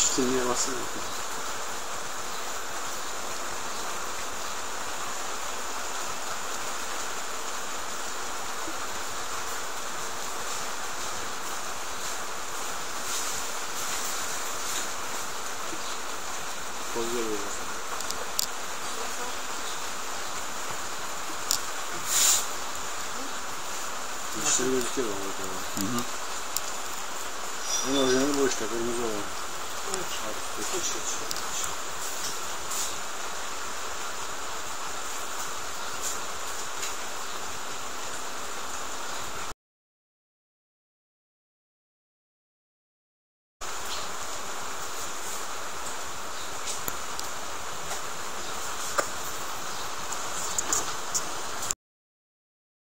Yapıştırmaya baksana. Poz veriyor. Dişleri gözüküyor bana. Hı hı. En orijinali bu işte, kırmızı olan. Evet.